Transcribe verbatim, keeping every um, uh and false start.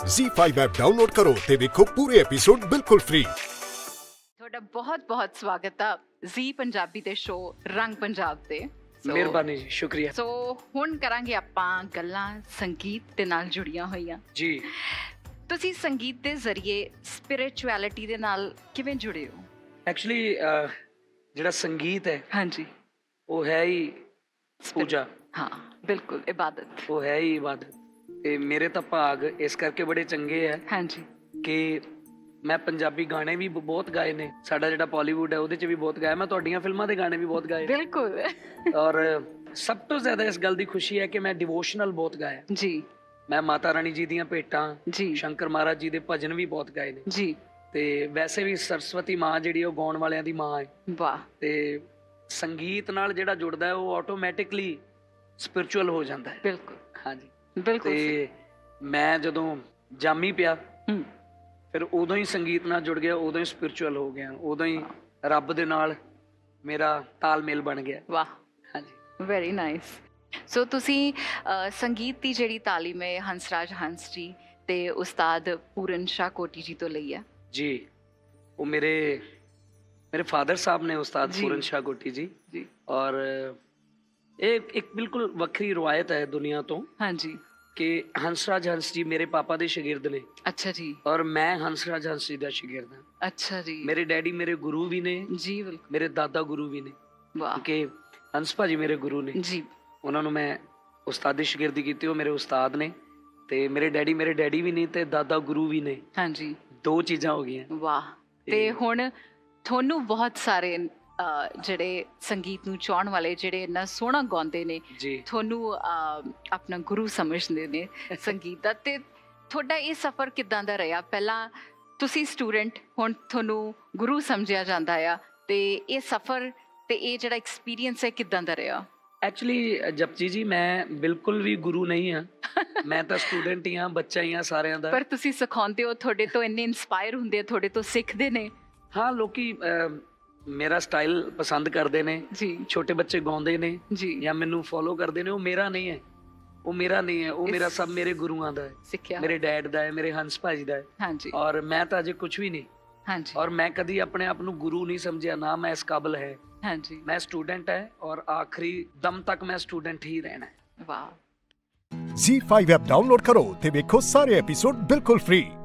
ज़ी five app download करो ते देखो पूरे एपिसोड बिल्कुल फ्री। ਤੁਹਾਡਾ ਬਹੁਤ-ਬਹੁਤ ਸਵਾਗਤ ਹੈ ਜ਼ੀ ਪੰਜਾਬੀ ਦੇ ਸ਼ੋ ਰੰਗ ਪੰਜਾਬ ਤੇ। ਮਿਹਰਬਾਨੀ ਜੀ, ਸ਼ੁਕਰੀਆ। ਸੋ ਹੁਣ ਕਰਾਂਗੇ ਆਪਾਂ ਗੱਲਾਂ ਸੰਗੀਤ ਦੇ ਨਾਲ ਜੁੜੀਆਂ ਹੋਈਆਂ ਜੀ। ਤੁਸੀਂ ਸੰਗੀਤ ਦੇ ਜ਼ਰੀਏ ਸਪਿਰਿਚੁਅਲਿਟੀ ਦੇ ਨਾਲ ਕਿਵੇਂ ਜੁੜੇ ਹੋ? ਐਕਚੁਅਲੀ ਜਿਹੜਾ ਸੰਗੀਤ ਹੈ ਹਾਂਜੀ, ਉਹ ਹੈ ਹੀ ਪੂਜਾ। ਹਾਂ ਬਿਲਕੁਲ, ਇਬਾਦਤ। ਉਹ ਹੈ ਹੀ ਇਬਾਦਤ। ਤੇ ਮੇਰੇ ਤਾਂ ਭਾਗ ਇਸ ਕਰਕੇ ਬੜੇ ਚੰਗੇ ਹੈ ਹਾਂਜੀ ਕਿ ਮੈਂ ਪੰਜਾਬੀ ਗਾਣੇ ਵੀ ਬਹੁਤ ਗਾਏ ਨੇ। ਸਾਡਾ ਜਿਹੜਾ ਬਾਲੀਵੁੱਡ ਹੈ ਉਹਦੇ ਚ ਵੀ ਬਹੁਤ ਗਾਇਆ। ਮੈਂ ਤੁਹਾਡੀਆਂ ਫਿਲਮਾਂ ਦੇ ਗਾਣੇ ਵੀ ਬਹੁਤ ਗਾਏ। ਬਿਲਕੁਲ। ਔਰ ਸਭ ਤੋਂ ਜ਼ਿਆਦਾ ਇਸ ਗੱਲ ਦੀ ਖੁਸ਼ੀ ਹੈ ਕਿ ਮੈਂ ਡਿਵੋਸ਼ਨਲ ਬਹੁਤ ਗਾਇਆ ਜੀ। ਮੈਂ ਮਾਤਾ ਰਾਣੀ ਜੀ ਦੀਆਂ ਭੇਟਾਂ, ਜੀ, ਸ਼ੰਕਰ ਮਹਾਰਾਜ ਜੀ ਦੇ ਭਜਨ ਵੀ ਬਹੁਤ ਗਾਏ ਨੇ ਜੀ। ਤੇ ਵੈਸੇ ਵੀ ਸਰਸਵਤੀ ਮਾਂ ਜਿਹੜੀ ਉਹ ਗਾਉਣ ਵਾਲਿਆਂ ਦੀ ਮਾਂ ਹੈ। ਵਾਹ। ਤੇ ਸੰਗੀਤ ਨਾਲ ਜਿਹੜਾ ਜੁੜਦਾ ਹੈ ਉਹ ਆਟੋਮੈਟਿਕਲੀ ਸਪਿਰਿਚੁਅਲ ਹੋ ਜਾਂਦਾ ਹੈ। ਬਿਲਕੁਲ। ਹਾਂਜੀ ਬਿਲਕੁਲ। ਤੇ ਮੈਂ ਜਦੋਂ ਜਾਮੀ ਪਿਆ ਹੂੰ, ਫਿਰ ਉਦੋਂ ਹੀ ਸੰਗੀਤ ਨਾਲ ਜੁੜ ਗਿਆ, ਉਦੋਂ ਹੀ ਸਪਿਰਿਚੁਅਲ ਹੋ ਗਿਆ, ਉਦੋਂ ਹੀ ਰੱਬ ਦੇ ਨਾਲ ਮੇਰਾ ਤਾਲਮੇਲ ਬਣ ਗਿਆ। ਵਾਹ। ਹਾਂਜੀ, ਵੈਰੀ ਨਾਈਸ। ਸੋ ਤੁਸੀਂ ਸੰਗੀਤ ਦੀ ਜਿਹੜੀ ਤਾਲੀਮ ਹੈ ਹੰਸਰਾਜ ਹੰਸ ਜੀ ਤੇ ਉਸਤਾਦ ਪੂਰਨ ਸ਼ਾਹ ਕੋਟੀ ਜੀ ਤੋਂ ਲਈ ਹੈ। ਜੀ। ਉਹ ਮੇਰੇ ਮੇਰੇ ਫਾਦਰ ਸਾਹਿਬ ਨੇ ਉਸਤਾਦ ਜੀ। ਪੂਰਨ ਸ਼ਾਹ ਕੋਟੀ ਜੀ। ਜੀ। ਔਰ ਇਹ ਇੱਕ ਬਿਲਕੁਲ ਵੱਖਰੀ ਰਵਾਇਤ ਹੈ ਦੁਨੀਆ ਤੋਂ ਹਾਂਜੀ ਕਿ ਹੰਸਰਾਜ ਹੰਸ ਜੀ ਮੇਰੇ ਪਾਪਾ ਦੇ ਸ਼ਾਗਿਰਦ ਨੇ। ਅੱਛਾ ਜੀ। ਔਰ ਮੈਂ ਹੰਸਰਾਜ ਹੰਸ ਜੀ ਦਾ ਸ਼ਾਗਿਰਦ ਹਾਂ। ਅੱਛਾ ਜੀ। ਮੇਰੇ ਡੈਡੀ ਮੇਰੇ ਗੁਰੂ ਵੀ ਨੇ ਜੀ। ਬਿਲਕੁਲ। ਮੇਰੇ ਦਾਦਾ ਗੁਰੂ ਵੀ ਨੇ। ਵਾਹ। ਕਿ ਹੰਸ ਭਾਜੀ ਮੇਰੇ ਗੁਰੂ ਨੇ ਜੀ। ਉਹਨਾਂ ਨੂੰ ਮੈਂ ਉਸਤਾਦੀ ਸ਼ਾਗਿਰਦੀ ਕੀਤੀ, ਉਹ ਮੇਰੇ ਉਸਤਾਦ ਨੇ। ਤੇ ਮੇਰੇ ਡੈਡੀ ਮੇਰੇ ਡੈਡੀ ਵੀ ਨੇ ਤੇ ਦਾਦਾ ਗੁਰੂ ਵੀ ਨੇ। ਹਾਂਜੀ, ਦੋ ਚੀਜ਼ਾਂ ਹੋ ਗਈਆਂ। ਵਾਹ। ਤੇ ਹੁਣ ਤੁਹਾਨੂੰ ਬਹੁਤ ਸਾਰੇ ਜਿਹੜੇ ਸੰਗੀਤ ਨੂੰ ਚਾਹਣ ਵਾਲੇ, ਜਿਹੜੇ ਇੰਨਾ ਸੋਹਣਾ ਗਾਉਂਦੇ ਨੇ, ਤੁਹਾਨੂੰ ਆਪਣਾ ਗੁਰੂ ਸਮਝਦੇ ਨੇ ਸੰਗੀਤ ਦਾ। ਤੇ ਤੁਹਾਡਾ ਇਹ ਸਫ਼ਰ ਕਿੱਦਾਂ ਦਾ ਰਿਹਾ? ਪਹਿਲਾਂ ਤੁਸੀਂ ਸਟੂਡੈਂਟ, ਹੁਣ ਤੁਹਾਨੂੰ ਗੁਰੂ ਸਮਝਿਆ ਜਾਂਦਾ ਆ, ਤੇ ਇਹ ਸਫ਼ਰ ਤੇ ਇਹ ਜਿਹੜਾ ਐਕਸਪੀਰੀਅੰਸ ਹੈ ਕਿੱਦਾਂ ਦਾ ਰਿਹਾ? ਐਕਚੁਅਲੀ ਜਪਜੀ ਜੀ, ਮੈਂ ਬਿਲਕੁਲ ਵੀ ਗੁਰੂ ਨਹੀਂ ਹਾਂ। ਮੈਂ ਤਾਂ ਸਟੂਡੈਂਟ ਹੀ ਹਾਂ, ਬੱਚਾ ਹੀ ਹਾਂ ਸਾਰਿਆਂ ਦਾ। ਪਰ ਤੁਸੀਂ ਸਿਖਾਉਂਦੇ ਹੋ, ਤੁਹਾਡੇ ਤੋਂ ਇੰਨੇ ਇਨਸਪਾਇਰ ਹੁੰਦੇ ਆ, ਤੁਹਾਡੇ ਤੋਂ ਸਿੱਖਦੇ ਨੇ। ਹਾਂ, ਲੋਕੀ ਮੇਰਾ ਸਟਾਈਲ ਪਸੰਦ ਕਰਦੇ ਨੇ ਜੀ। ਛੋਟੇ ਬੱਚੇ ਗਾਉਂਦੇ ਨੇ ਜੀ ਜਾਂ ਮੈਨੂੰ ਫੋਲੋ ਕਰਦੇ ਨੇ। ਉਹ ਮੇਰਾ ਨਹੀਂ ਹੈ, ਉਹ ਮੇਰਾ ਨਹੀਂ ਹੈ, ਉਹ ਮੇਰਾ ਸਭ ਮੇਰੇ ਗੁਰੂਆਂ ਦਾ ਹੈ, ਸਿੱਖਿਆ ਮੇਰੇ ਡੈਡ ਦਾ ਹੈ, ਮੇਰੇ ਹੰਸ ਭਾਜੀ ਦਾ ਹੈ। ਹਾਂਜੀ। ਔਰ ਮੈਂ ਤਾਂ ਅਜੇ ਕੁਝ ਵੀ ਨਹੀਂ। ਹਾਂਜੀ। ਔਰ ਮੈਂ ਕਦੀ ਆਪਣੇ ਆਪ ਨੂੰ ਗੁਰੂ ਨਹੀਂ ਸਮਝਿਆ, ਨਾ ਮੈਂ ਇਸ ਕਾਬਿਲ ਹੈ। ਹਾਂਜੀ। ਮੈਂ ਸਟੂਡੈਂਟ ਹੈ ਔਰ ਆਖਰੀ ਦਮ ਤੱਕ ਮੈਂ ਸਟੂਡੈਂਟ ਹੀ ਰਹਿਣਾ ਹੈ। ਵਾਹ। ज़ी फाइव ऐप डाउनलोड करो ते देखो सारे एपिसोड बिल्कुल फ्री।